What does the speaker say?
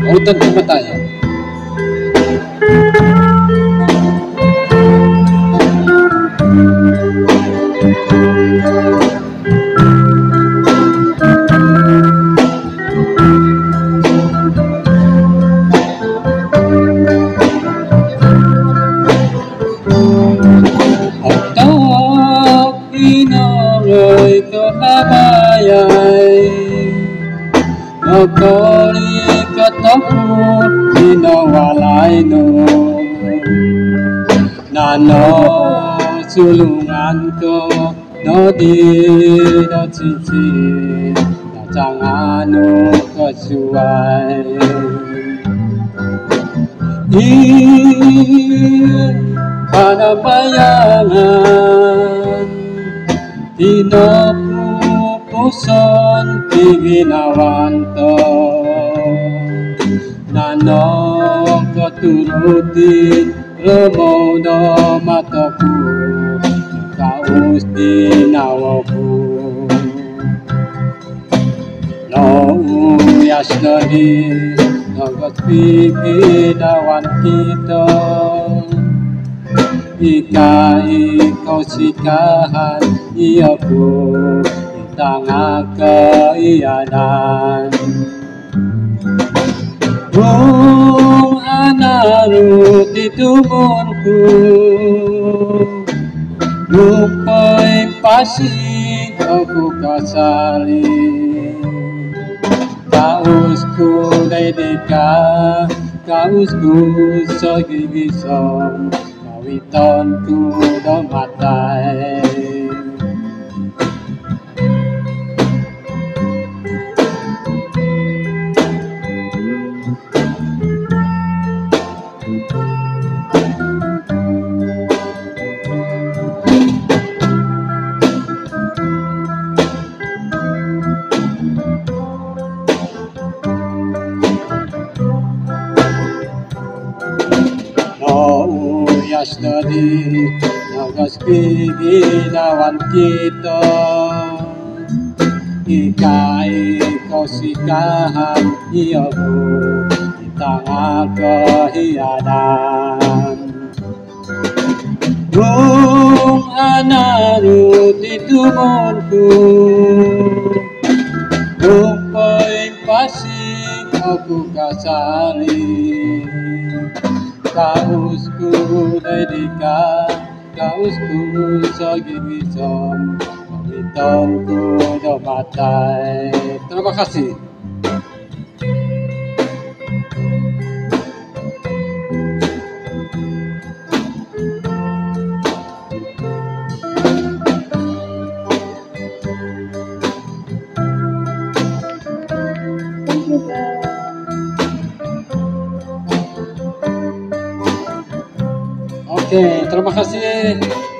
Oviton Ku Matai. Người có bayai Nokori ketemu di nawalai no Nano sulungan ko no di no cici Na jangan no kesuai Pada bayangan Pinapupuson piginawanto Nanong katuruti Remono mataku Kaus dinawaku No uyas nadi Nogos piginawan kita Ika ikaw sikahan iyaku Itanga kaiyanan Kung anaru titumonku Lupay pasig ako kasali Kausku daydika Kausku sa gigisong Oviton Ku Matai. Tadi nagas piginawan kita Ika ikaw sikahan iyaku Itanga kahiyanan Kung anaru titumonku Lupay pasig ako kasali Kausku dedika, kausku sa gigisong Oviton Ku Matai. Terima kasih. Oke, terima kasih.